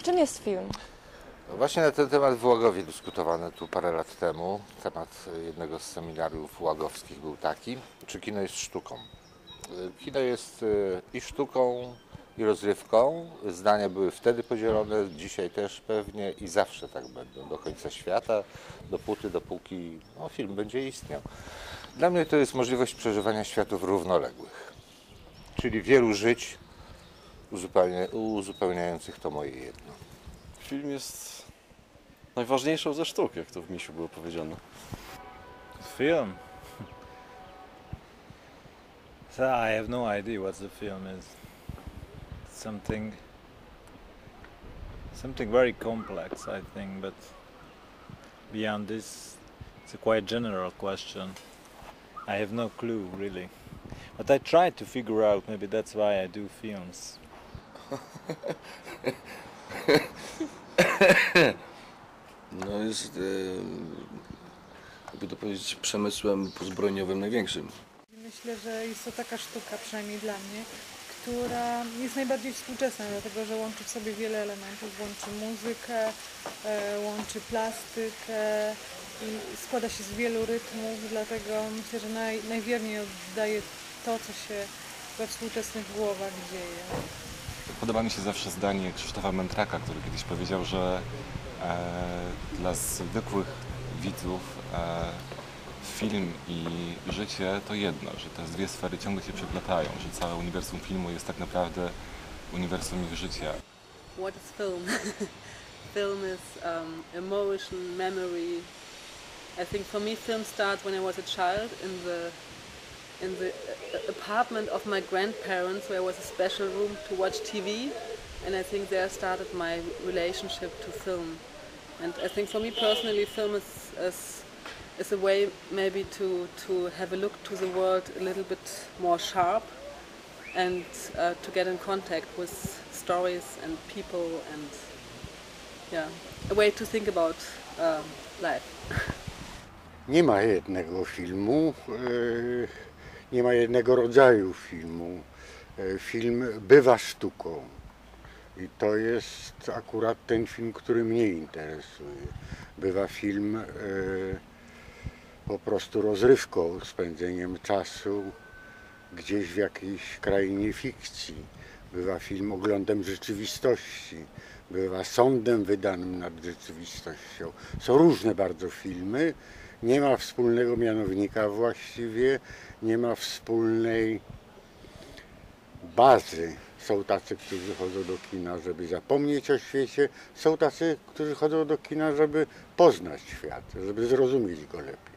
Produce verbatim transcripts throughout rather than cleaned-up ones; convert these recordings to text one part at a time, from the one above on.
Czym jest film? Właśnie na ten temat w Łagowie dyskutowano tu parę lat temu. Temat jednego z seminariów łagowskich był taki, czy kino jest sztuką. Kino jest i sztuką, i rozrywką. Zdania były wtedy podzielone, dzisiaj też pewnie i zawsze tak będą do końca świata, dopóty, dopóki no, film będzie istniał. Dla mnie to jest możliwość przeżywania światów równoległych, czyli wielu żyć uzupełnia, uzupełniających to moje jedno. Film jest najważniejszą ze sztuk, jak to w Misiu było powiedziane. Film? So I have no idea what the film is. Something, something very complex, I think, but beyond this, it's a quite general question. I have no clue, really. But I try to figure out, maybe that's why I do films. No jest, e, jakby to powiedzieć, przemysłem pozbrojeniowym największym. Myślę, że jest to taka sztuka, przynajmniej dla mnie, która jest najbardziej współczesna, dlatego że łączy w sobie wiele elementów, łączy muzykę, e, łączy plastykę i składa się z wielu rytmów, dlatego myślę, że naj, najwierniej oddaje to, co się we współczesnych głowach dzieje. Podoba mi się zawsze zdanie Krzysztofa Mentraka, który kiedyś powiedział, że e, dla zwykłych widzów e, film i życie to jedno, że te dwie sfery ciągle się przeplatają, że całe uniwersum filmu jest tak naprawdę uniwersum ich życia. What is film? Film is um, emotion, memory. I think for me film starts when I was a child in the in the apartment of my grandparents, where was a special room to watch T V, and I think there started my relationship to film. And I think for me personally, film is, is, is a way maybe to, to have a look to the world a little bit more sharp, and uh, to get in contact with stories and people, and yeah, a way to think about um, life. Nie ma jednego filmu. Nie ma jednego rodzaju filmu. Film bywa sztuką i to jest akurat ten film, który mnie interesuje. Bywa film e, po prostu rozrywką, spędzeniem czasu gdzieś w jakiejś krainie fikcji. Bywa film oglądem rzeczywistości. Bywa sądem wydanym nad rzeczywistością. Są różne bardzo filmy. Nie ma wspólnego mianownika właściwie, nie ma wspólnej bazy. Są tacy, którzy chodzą do kina, żeby zapomnieć o świecie, są tacy, którzy chodzą do kina, żeby poznać świat, żeby zrozumieć go lepiej.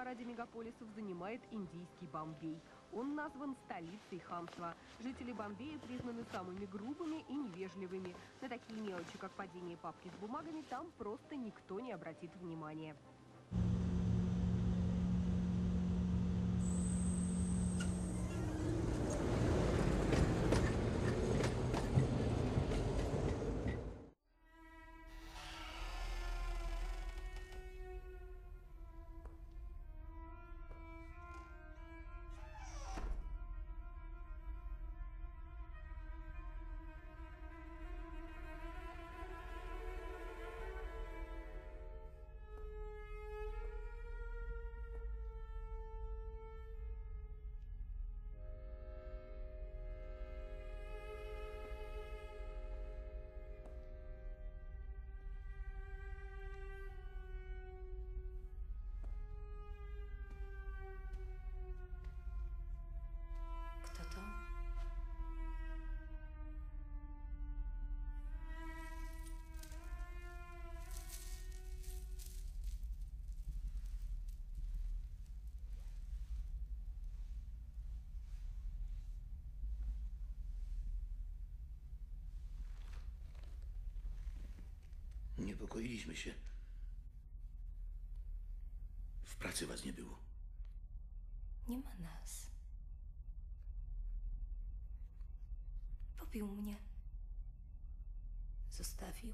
параде мегаполисов занимает индийский Бомбей. Он назван столицей хамства. Жители Бомбея признаны самыми грубыми и невежливыми. На такие мелочи, как падение папки с бумагами, там просто никто не обратит внимания. Kto to? Niepokoiliśmy się. W pracy was nie było. Nie ma nas. Pobił mnie. Zostawił.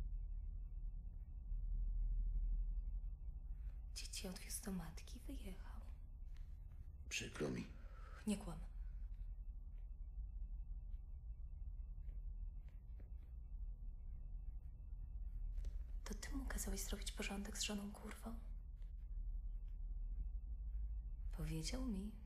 Dzieci odwiózł do matki i wyjechał. Przykro mi. Nie kłam. To ty mu kazałeś zrobić porządek z żoną kurwą? Powiedział mi,